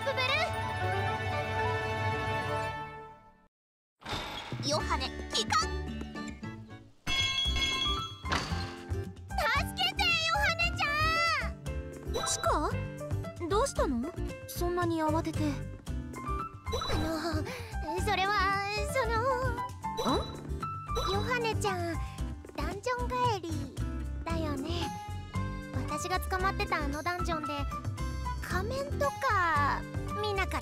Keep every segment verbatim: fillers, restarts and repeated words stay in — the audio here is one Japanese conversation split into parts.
プベル。ヨハネ帰還。助けてヨハネちゃん。チカ、どうしたの？そんなに慌てて。あのそれはそのんヨハネちゃんダンジョン帰りだよね。私が捕まってたあのダンジョンで仮面とか見なかった？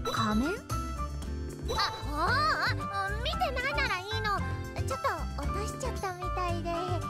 仮面？あああ、見てないならいいの。ちょっと落としちゃったみたいで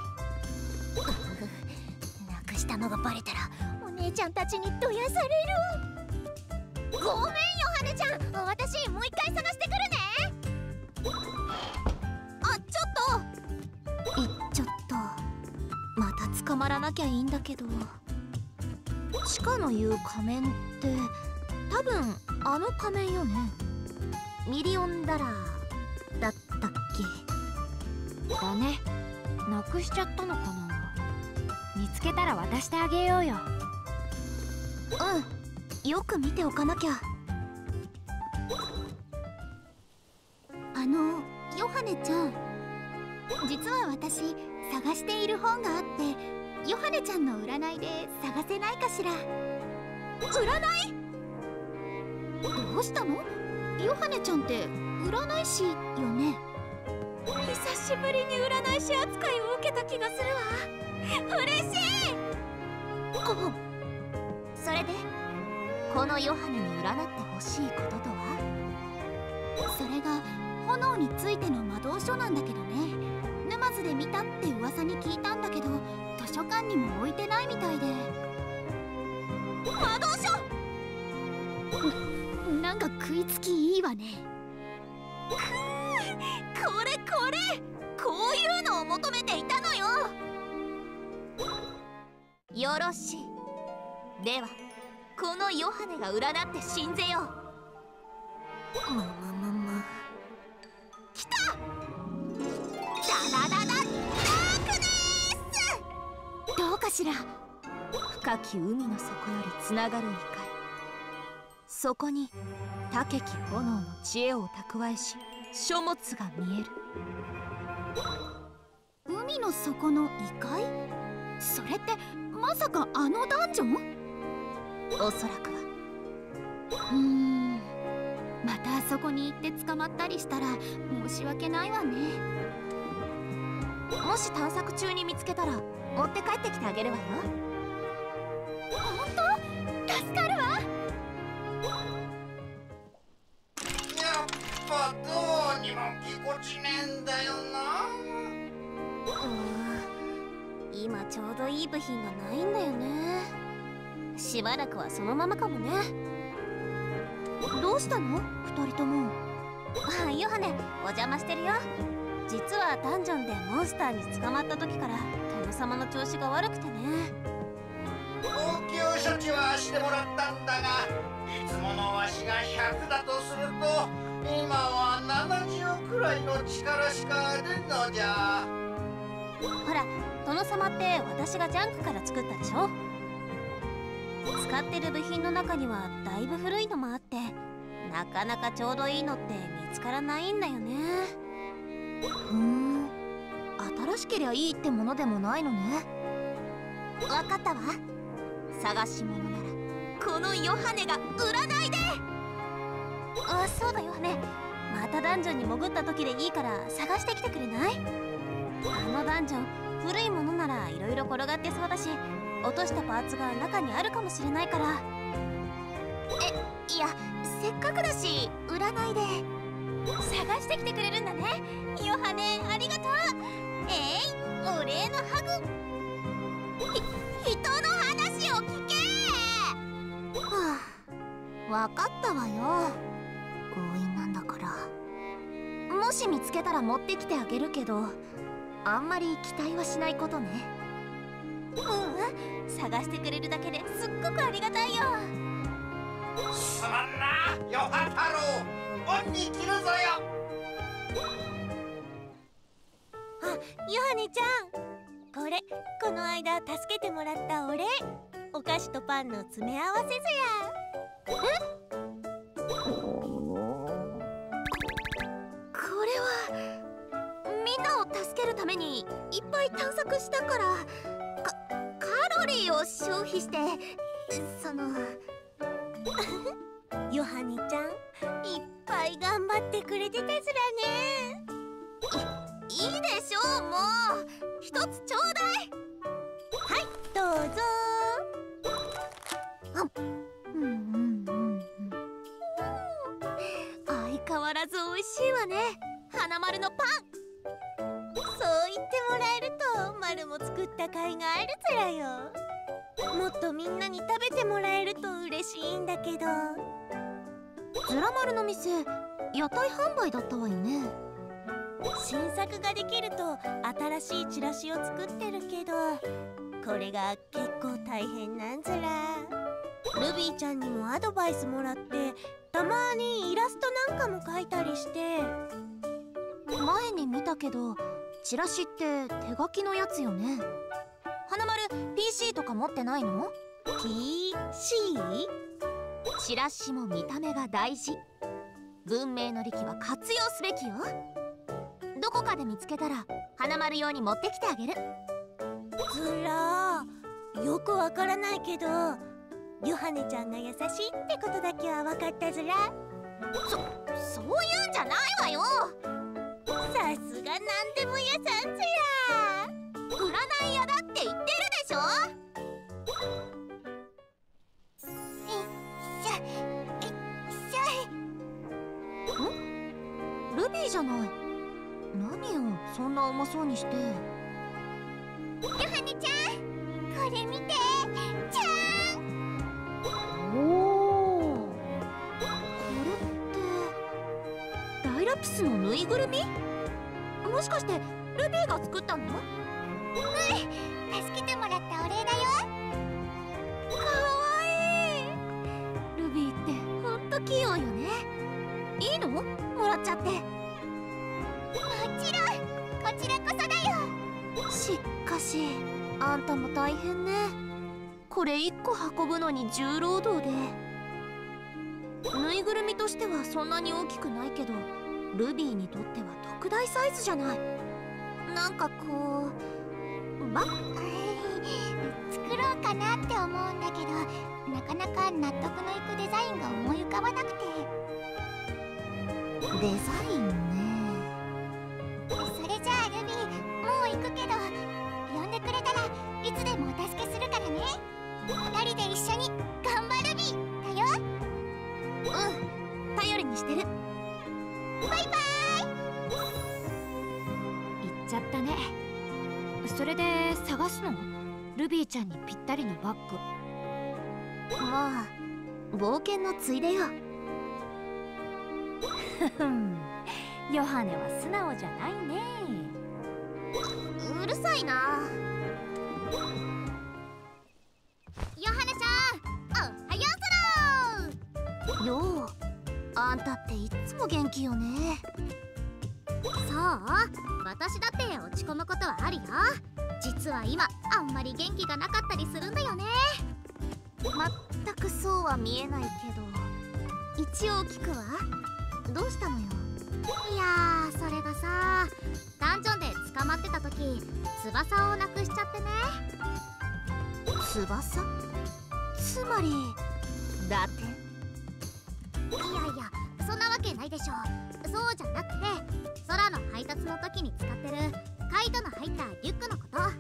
なくしたのがバレたらお姉ちゃんたちにどやされる。ごめんヨハネちゃん、私もう一回探してくるね。あ、ちょっといっちゃった。また捕まらなきゃいいんだけど。チカの言う仮面って多分あの仮面よね。ミリオンダラーだったっけだね。なくしちゃったのかな。見つけたら渡してあげようよ。うん、よく見ておかなきゃ。あのヨハネちゃん、実は私探している本があって、ヨハネちゃんの占いで探せないかしら。占い？どうしたの？ヨハネちゃんって占い師よね。久しぶりに占い師扱いを受けた気がするわ。嬉しい。こそれでこのヨハネに占ってほしいこととは？それが炎についての魔導書なんだけどね。沼津で見たって噂に聞いたんだけど、図書館にも置いてないみたいで。魔導書？なんか食いつきいいわね。くー、これこれ、こういうのを求めていたのよ。よろしい。ではこのヨハネが占って信ぜよう。むむむむ。来た！ダダダダダークネス！どうかしら。深き海の底よりつながる異界。そこに高き炎の知恵を蓄えし書物が見える。海の底の異界？それってまさかあのダンジョン？おそらくは。うーん、またあそこに行って捕まったりしたら申し訳ないわね。もし探索中に見つけたら持って帰ってきてあげるわよ。本当？助かるわ。 やっぱどうにもぎこちねえんだよな。 うん、今ちょうどいい部品がないんだよね。しばらくはそのままかもね。どうしたの？二人とも。あ、ヨハネお邪魔してるよ。実はダンジョンでモンスターに捕まった時から殿様の調子が悪くてね。 応急処置はしてもらったんだが、いつものわしがひゃくだとすると今はななじゅうくらいの力しか出んのじゃ。 ほら、殿様って私がジャンクから作ったでしょ。使ってる部品の中にはだいぶ古いのもあって、なかなかちょうどいいのって見つからないんだよね。ふーん、新しけりゃいいってものでもないのね。わかったわ。探し物ならこのヨハネが占いで。あ、そうだヨハネ、またダンジョンに潜った時でいいから探してきてくれない？あのダンジョン古いものならいろいろ転がってそうだし、落としたパーツが中にあるかもしれないから。え、いや、せっかくだし占いで探してきてくれるんだね。ヨハネありがとう。えい、お礼のハグ。ひ人の話を聞け。はあ、分かったわよ。強引なんだから。もし見つけたら持ってきてあげるけど、あんまり期待はしないことね。ううん、探してくれるだけですっごくありがたいよ。 すまんな、ヨハ太郎。恩に着るぞよ。 あ、ヨハネちゃん、これこの間助けてもらったお礼。 お菓子とパンの詰め合わせずや。え？これはみんなを助けるためにいっぱい探索したからかカロリーを消費して、そのヨハネちゃんいっぱい頑張ってくれてたずらね。いいいでしょう、もう一つちょうだい。はい、どうぞ。うんうんうんうん、相変わらず美味しいわね、花丸のパン。そう言ってもらえるとマルも作った甲斐があるずらよ。もっとみんなに食べてもらえると嬉しいんだけど。ズラ丸の店屋台販売だったわよね。新作ができると新しいチラシを作ってるけど、これが結構大変なんずら。ルビーちゃんにもアドバイスもらって、たまにイラストなんかも描いたりして。前に見たけどチラシって手書きのやつよね。花丸 ピーシー とか持ってないの？ ピーシー？ チラシも見た目が大事。文明の利器は活用すべきよ。どこかで見つけたら花丸用に持ってきてあげる。ずらー、よくわからないけどヨハネちゃんが優しいってことだけは分かったずら。そ、そういうんじゃないわよ。さすがなんでも屋さんずら。占い屋だって言ってるでしょ。ん？ルビーじゃない。何よそんな重そうにして。ヨハネちゃん、これ見て。じゃーん。おお、これってライラピスのぬいぐるみ？もしかしてルビーが作ったの？うん、助けてもらったお礼だよ。かわいい。ルビーってほんと器用よね。いいの？もらっちゃって。もちろん、こちらこそだよ。しかしあんたも大変ね。これいっこ運ぶのに重労働で。ぬいぐるみとしてはそんなに大きくないけど、ルビーにとっては特大サイズじゃない。なんかこうまっ作ろうかなって思うんだけど、なかなか納得のいくデザインが思い浮かばなくて。デザインね。それじゃあルビー、もう行くけど呼んでくれたらいつでもお助けするからね。ふたりで一緒に頑張るビーだよ。うん、頼りにしてる。バイバイ。 行っちゃったね。それで探すの？ルビーちゃんにぴったりのバッグ。 まあ冒険のついでよ。 ふふん、ヨハネは素直じゃないね。 うるさいな。ヨハネちゃん、おはようぞろ。よう、あんたっていっつも元気よね。そう、私だって落ち込むことはあるよ。実は今あんまり元気がなかったりするんだよね。まったくそうは見えないけど、一応聞くわ。どうしたのよ。いやー、それがさ、ダンジョンで捕まってた時翼をなくしちゃってね。翼？つまりだって。いやいや、そんなわけないでしょ。そうじゃなくて、空の配達の時に使ってるカイトの入ったリュックのこと。あ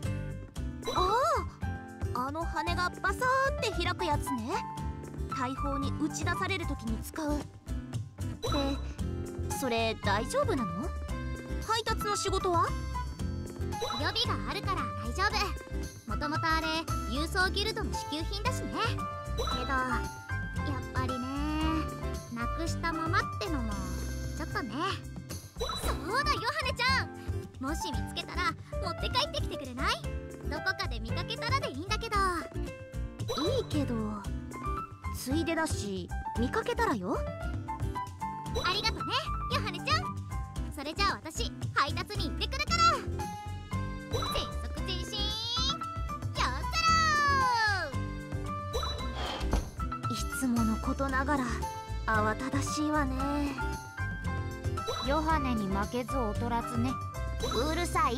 あ、あの羽がバサーって開くやつね。大砲に打ち出される時に使う。で、それ大丈夫なの？配達の仕事は？予備があるから大丈夫。もともとあれ郵送ギルドの支給品だしね。けどやっぱりね、なくしたままってのもちょっとね。そうだ、ヨハネちゃん、もし見つけたら持って帰ってきてくれない？どこかで見かけたらでいいんだけど。いいけど、ついでだし見かけたらよ。ありがとね、ヨハネちゃん。それじゃあ私配達に行ってくるから。全速前進、よっしゃろー。 ことながら慌ただしいわね。 ヨハネに負けず劣らずね。 うるさい。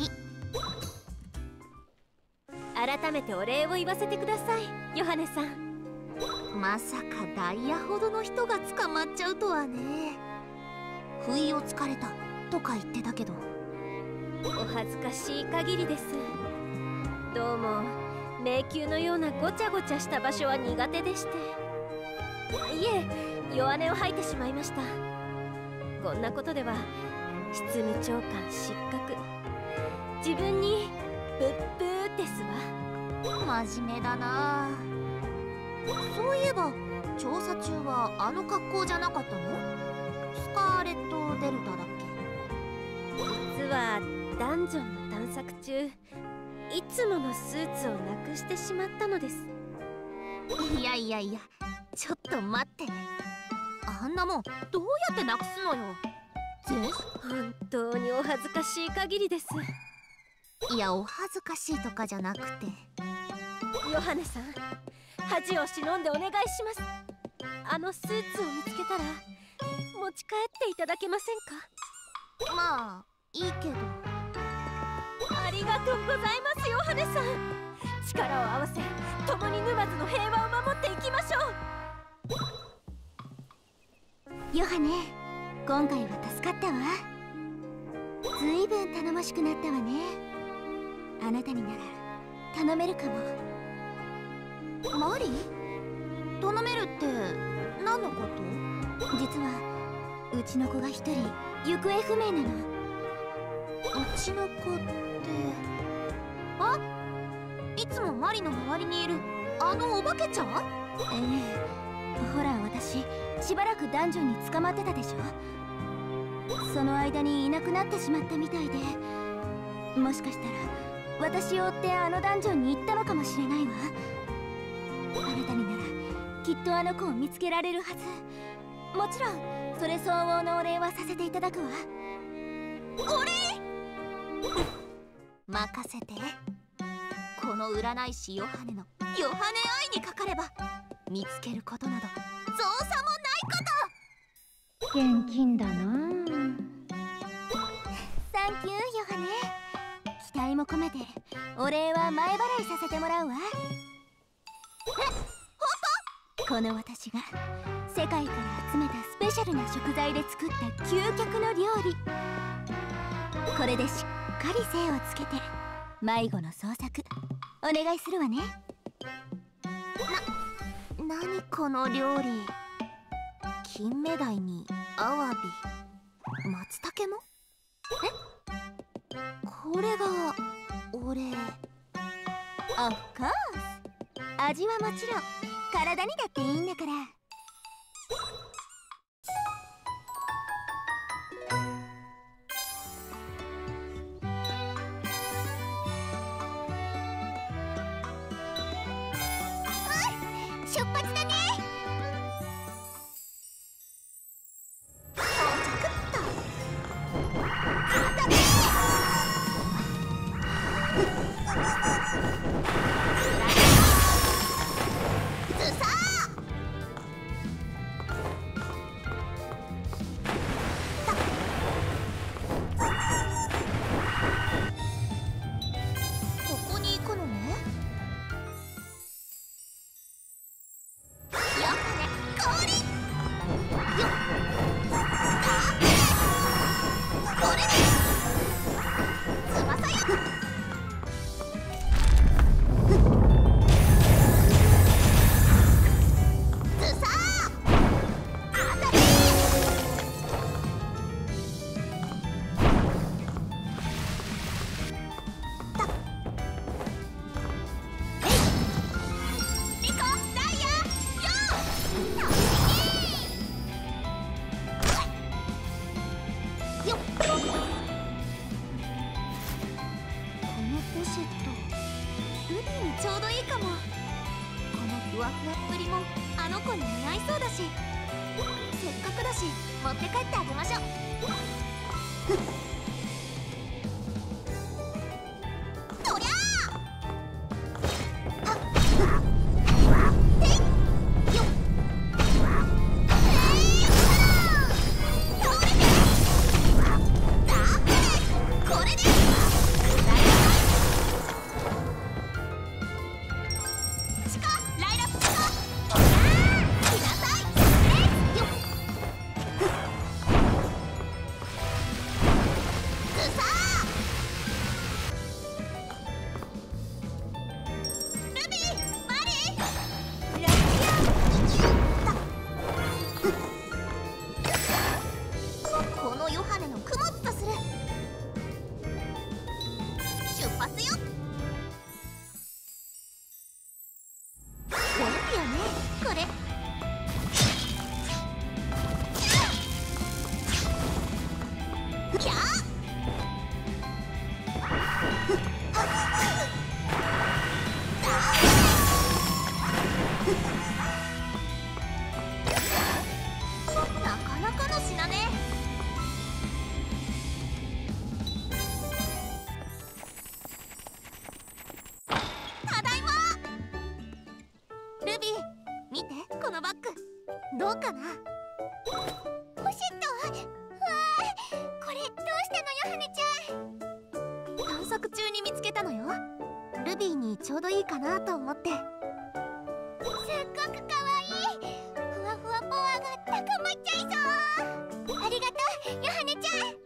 改めてお礼を言わせてください、ヨハネさん。 まさかダイヤほどの人が捕まっちゃうとはね。不意をつかれたとか言ってたけど。 お恥ずかしい限りです。どうも迷宮のようなごちゃごちゃした場所は苦手でして。いえ、弱音を吐いてしまいました。こんなことでは執務長官失格、自分にブッブーですわ。 真面目だな。そういえば調査中はあの格好じゃなかったの？スカーレット・デルタだっ実はダンジョンの探索中、いつものスーツをなくしてしまったのです。 け？いやいやいや、ちょっと待って。あんなもんどうやってなくすのよ。 本当にお恥ずかしい限りです。 いや、お恥ずかしいとかじゃなくて。 ヨハネさん、恥を忍んでお願いします。あのスーツを見つけたら持ち帰っていただけませんか？ まあいいけど。 ありがとうございます、ヨハネさん。力を合わせ共に沼津の平和を守っていきましょう。ヨハネ、今回は助かったわ。ずいぶん頼もしくなったわね。あなたになら頼めるかも。マリ？頼めるって何のこと？実はうちの子が一人行方不明なの。うちの子って…あ、いつもマリの周りにいるあのお化けちゃん？ええ、ほら私しばらくダンジョンに捕まってたでしょ。その間にいなくなってしまったみたいで、もしかしたら私を追ってあのダンジョンに行ったのかもしれないわ。あなたにならきっとあの子を見つけられるはず。もちろんそれ相応のお礼はさせていただくわ。お礼？任せて。この占い師ヨハネのヨハネ愛にかかれば見つけることなど造作もないこと。 現金だな。 サンキューヨハネ。期待も込めてお礼は前払いさせてもらうわ。え、ほんと？この私が世界から集めたスペシャルな食材で作った究極の料理。これでしっかり精をつけて迷子の捜索お願いするわね。な、なにこの料理。金目鯛にアワビ、松茸も？え？これがお礼？オフコース。味はもちろん体にだっていいんだから。出発だね。到着っと。当たれ。ずさー。ここに行くのね。ちょうどいいかも。このふわふわっぷりもあの子に似合いそうだし、せっかくだし持って帰ってあげましょう。とりゃあ！はっはっへいよっよねこれ。やっなかなかの品ね。ただいま。ルビー見てこのバッグどうかな。ポシッと。わあ、これどうしたのよ、はねちゃん。探索中に見つけたのよ。ルビーにちょうどいいかなと思って。すっごくかわいい。ふわふわパワーが高まっちゃいそう。ありがとうよ、はねちゃん。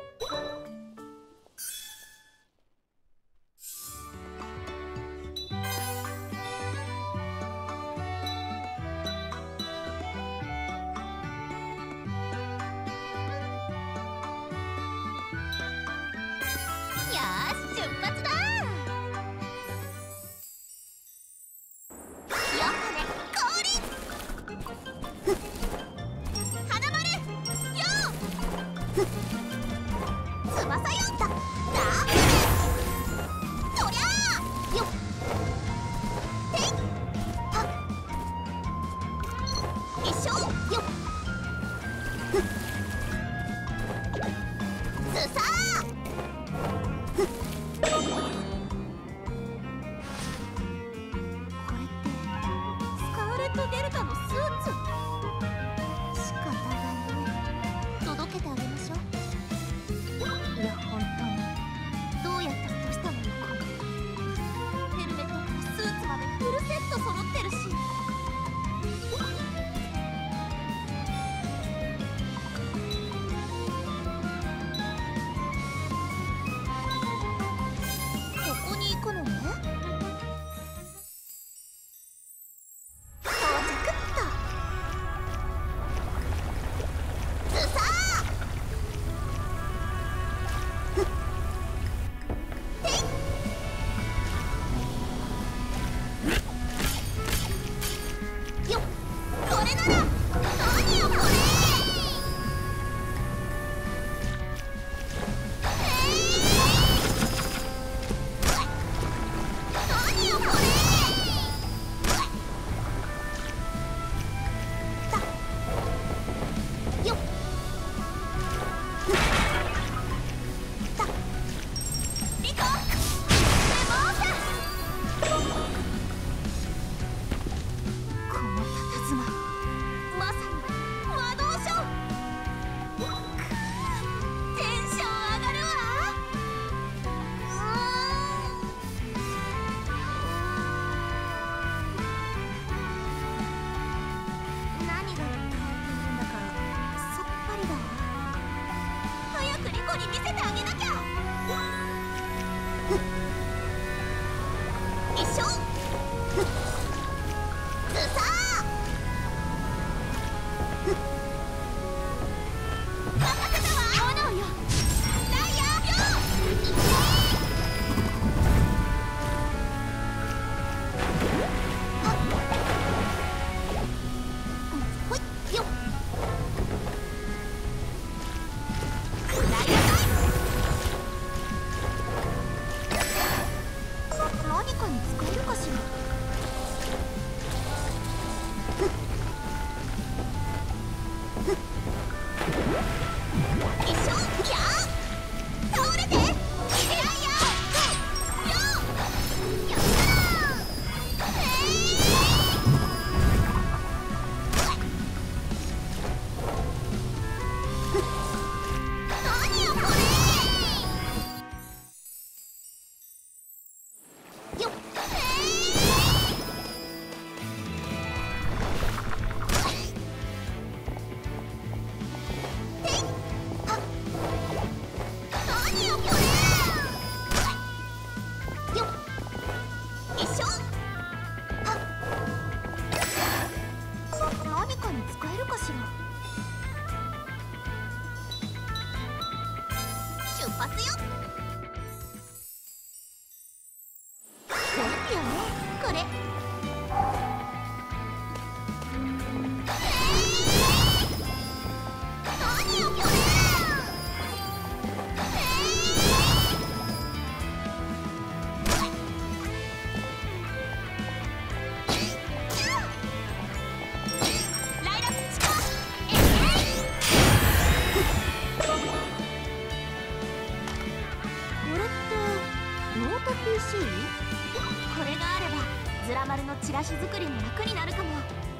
チラシ作りも楽になるかも。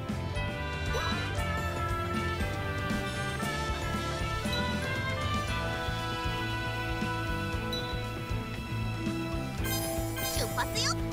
出発よ。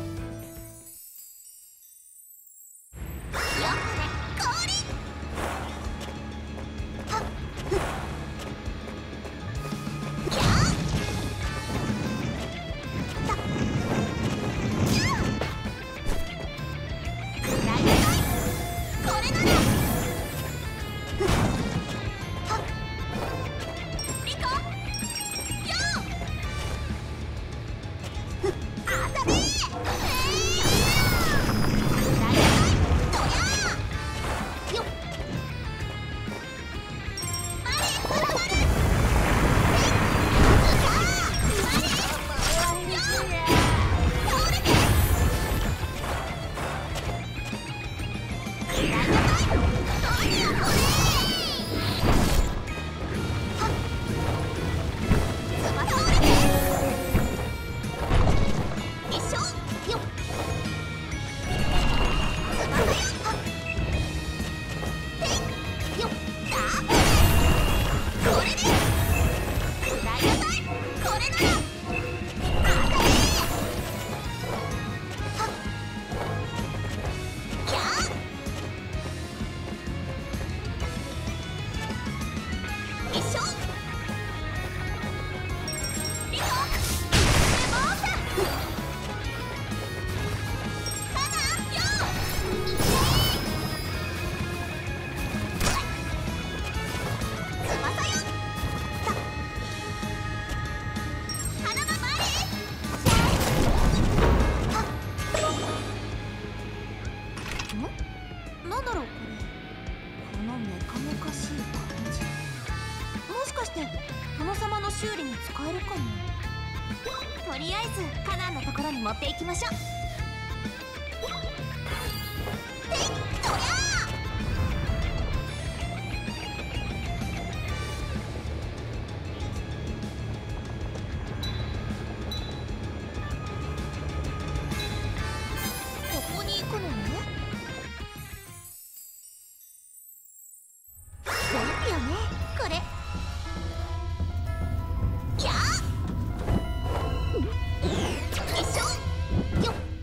なんだろうこれ。このメカメカしい感じ、もしかして殿様の修理に使えるかも。とりあえずカナンのところに持っていきましょう。てっとりゃー。ここに行くのね。便利よねこれ。やっよいしょよっ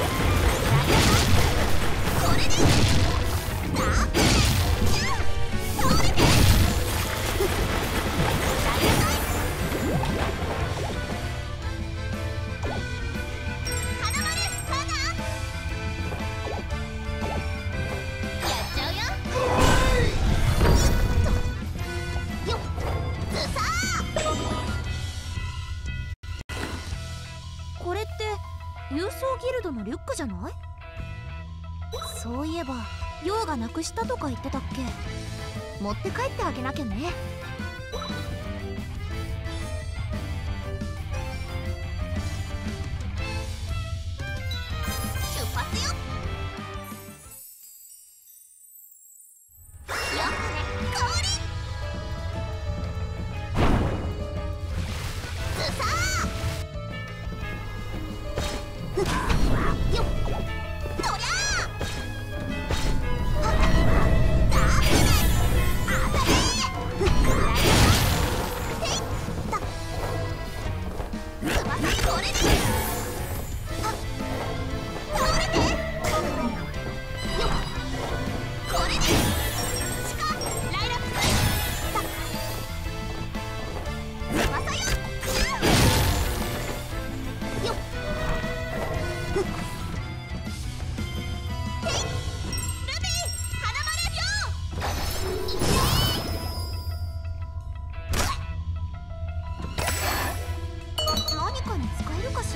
これって郵送ギルドのリュックじゃない？そういえばヨウがなくしたとか言ってたっけ？持って帰ってあげなきゃね。出発よ。ヨハネ降臨。ズサーよっとりゃーダークネあたれーていった翼これであ倒れてよっこれで地下ライラックスだ翼よよっ何かに使えるかしら。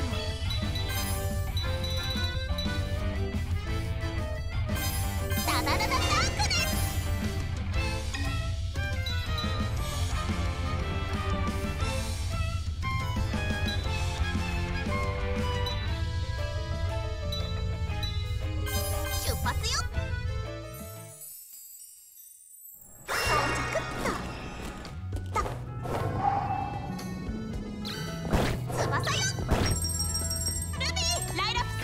ダダダダダークネス。出発よ。到着っと。だ翼よ。ルビーライラプス。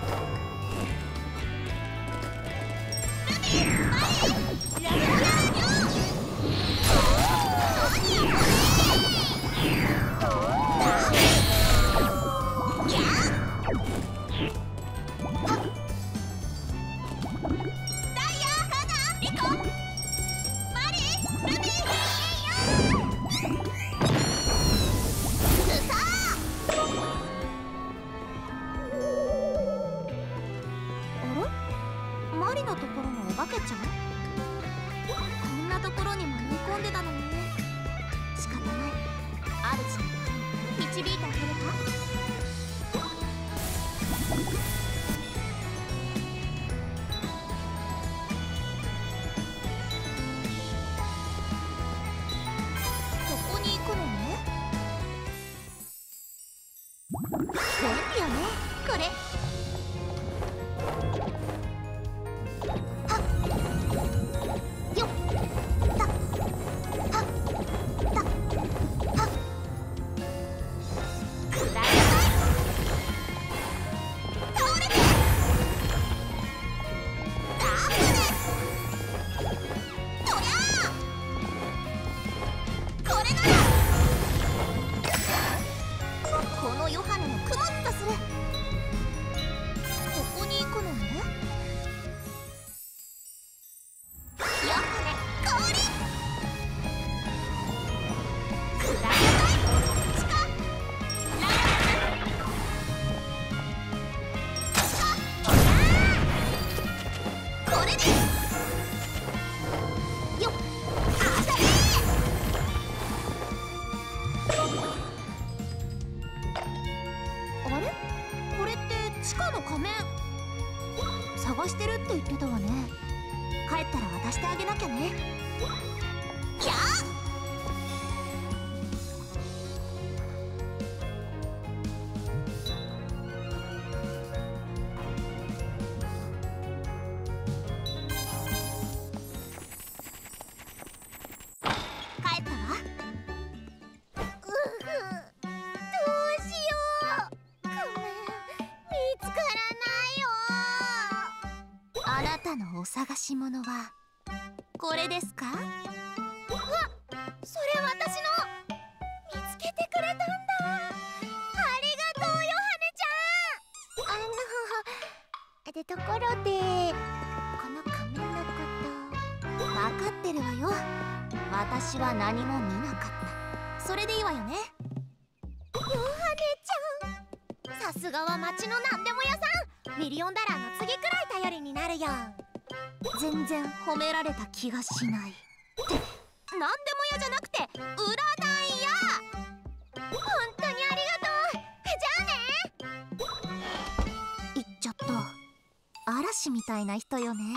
ルビーマリーライラよ。何よこれ。やダイヤハナリコマリールビースサー。あれ？マリのところのお化けちゃん？こんなところに迷い込んでたのね。仕方ない。主の導いてあげるか？ここに行くのね。便利よねこれ。はっよっだはっだはっくらいなさい。倒れてダークネスとりゃーこれならこのヨハネのクモッとする。ここに行くのね。ヨハネ降臨。くらいなさい。地下ライラックス。地下とりゃーこれでよっあたれあれ？これって地下の仮面。探してるって言ってたわね。帰ったら渡してあげなきゃね。やあ帰ったわ。うふどうしよう。ごめん見つからないよ。あなたのお探し物はこれですか？わっそれ私の。見つけてくれたんだ。ありがとうヨハネちゃん。あのでところでこの仮面のこと分かってるわよ。私は何も見なかった。それでいいわよね。ヨハネちゃん、さすがは町の何でも屋さん。ミリオンダラーの次くらい頼りになるよ。全然褒められた気がしない。って何でも屋じゃなくて占い屋。本当にありがとう。じゃあね。言っちゃった。嵐みたいな人よね。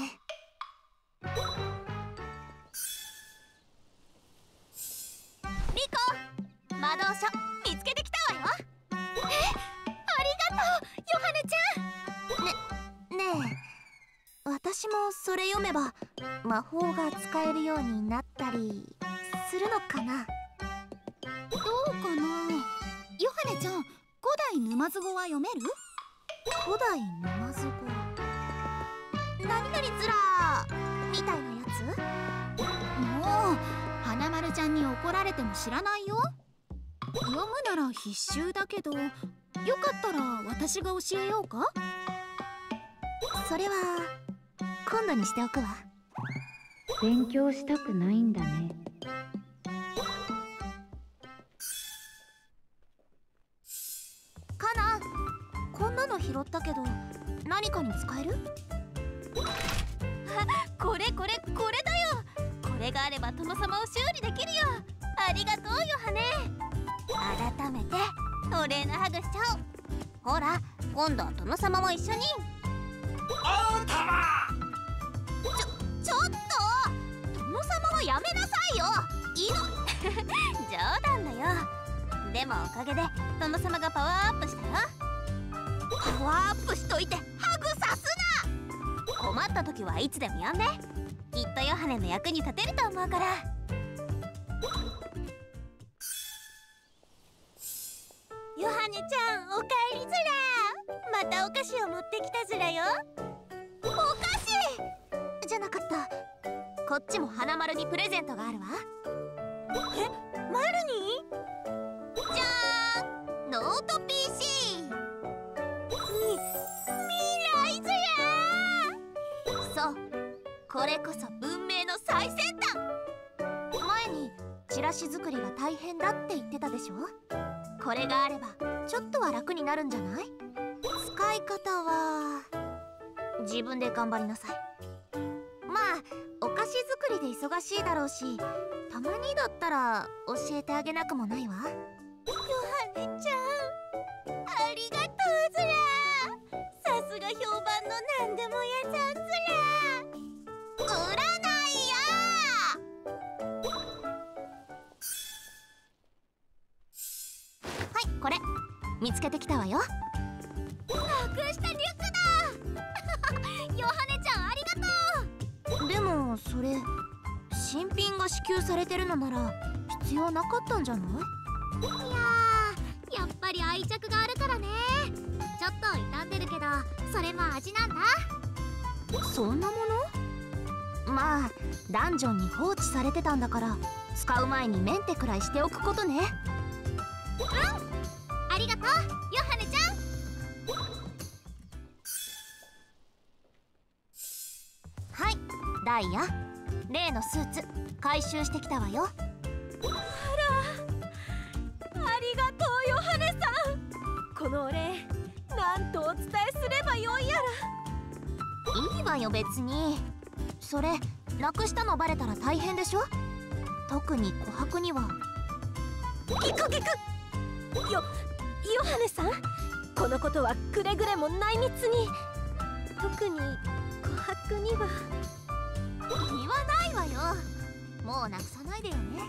リコ、魔導書見つけてきたわよ。え、ありがとうヨハネちゃん。ね、ねえ、私もそれ読めば魔法が使えるようになったりするのかな。 どうかな。ヨハネちゃん、古代沼津語は読める？ 古代沼津語、何々ずらーみたいなやつ？ もう花丸ちゃんに怒られても知らないよ。読むなら必修だけど、よかったら私が教えようか？ それは今度にしておくわ。 勉強したくないんだね。 カナン、こんなの拾ったけど何かに使える？あ、これこれこれだよ。これがあれば殿様を修理できるよ。ありがとうヨハネ。改めてお礼のハグしちゃおう。ほら、今度は殿様も一緒に。 おたま。 ちょちょっと、殿様はやめなさいよ。いいの冗談だよ。でもおかげで殿様がパワーアップしたよ。パワーアップしといてハグさすな。困った時はいつでも呼んで。きっとヨハネの役に立てると思うから。ヨハネちゃん、おかえりずら。またお菓子を持ってきたずらよ。お菓子じゃなかった。こっちも花丸にプレゼントがあるわ。え、マルに？じゃーん、ノート ピーシー。 み、未来ずら。そう、これこそ文明の最先端。前にチラシ作りが大変だって言ってたでしょ。これがあればちょっとは楽になるんじゃない？使い方は自分で頑張りなさい。まあお菓子作りで忙しいだろうし、たまにだったら教えてあげなくもないわ。ヨハネちゃん、ありがとうずら。さすが評判の何でも屋さんずら。占いや。はい、これ見つけてきたわよ。なくしたリュックだヨハネちゃん、ありがとう。でもそれ新品が支給されてるのなら必要なかったんじゃない？いやー、やっぱり愛着があるからね。ちょっと傷んでるけどそれも味なんだ。そんなもの？まあダンジョンに放置されてたんだから使う前にメンテくらいしておくことね。うん、ありがとうヨハネちゃん。はい、ダイヤ、例のスーツ回収してきたわよ。あら、ありがとうヨハネさん。 このお礼、なんとお伝えすればよいやら。 いいわよ別に。それなくしたのバレたら大変でしょ。特に琥珀には。 ギクギク。よ、ヨハネさん、このことはくれぐれも内密に。特に琥珀には。 言わないわよ。もうなくさないでよね。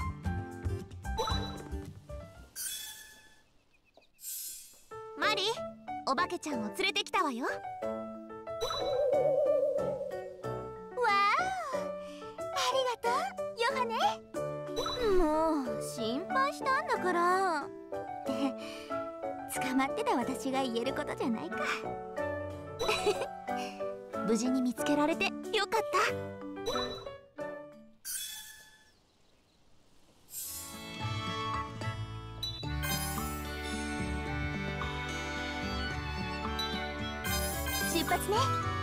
マリ、お化けちゃんを連れてきたわよ。わあ、ありがとうヨハネ。もう心配したんだから捕まってた私が言えることじゃないか無事に見つけられてよかった。 出発ね。